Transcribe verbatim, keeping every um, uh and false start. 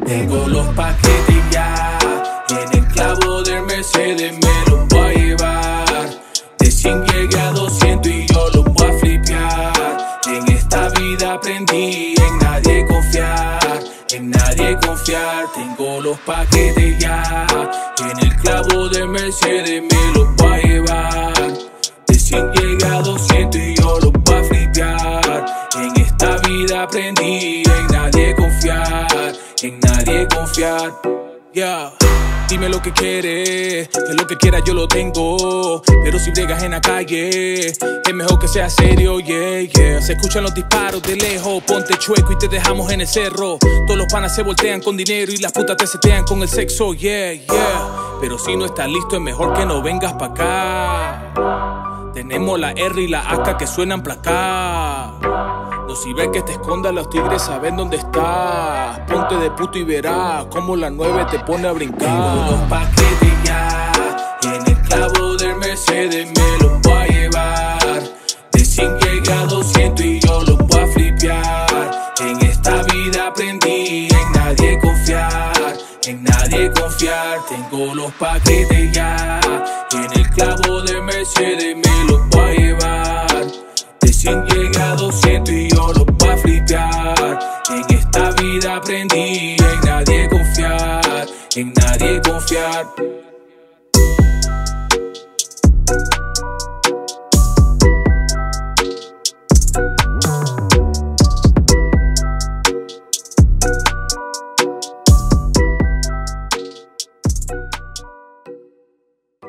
Tengo los paquetes ya, en el clavo del Mercedes me los voy a llevar. De cien llegué a doscientos y yo los voy a flipear. En esta vida aprendí en nadie confiar, en nadie confiar. Tengo los paquetes ya, en el clavo del Mercedes me los voy a llevar. De cien llegué a doscientos y yo los voy a flipear. En esta vida aprendí en nadie confiar, en nadie confiar. Yeah. Dime lo que quieres, que lo que quieras yo lo tengo. Pero si bregas en la calle, es mejor que sea serio, yeah, yeah. Se escuchan los disparos de lejos, ponte chueco y te dejamos en el cerro. Todos los panas se voltean con dinero y las putas te setean con el sexo, yeah, yeah. Pero si no estás listo es mejor que no vengas pa' acá. Tenemos la R y la A K que suenan placa. No, si ves que te escondas, los tigres saben dónde estás. Ponte de puto y verás como la nueve te pone a brincar. Tengo los paquetes ya, en el clavo del Mercedes me los voy a llevar. De cien llegué a doscientos y yo los voy a flipear. En esta vida aprendí en nadie confiar, en nadie confiar. Tengo los paquetes ya, en el clavo del Mercedes me los voy a llevar. De cien llegué a doscientos y yo los voy a flipear. En esta vida aprendí en nadie confiar, en nadie confiar.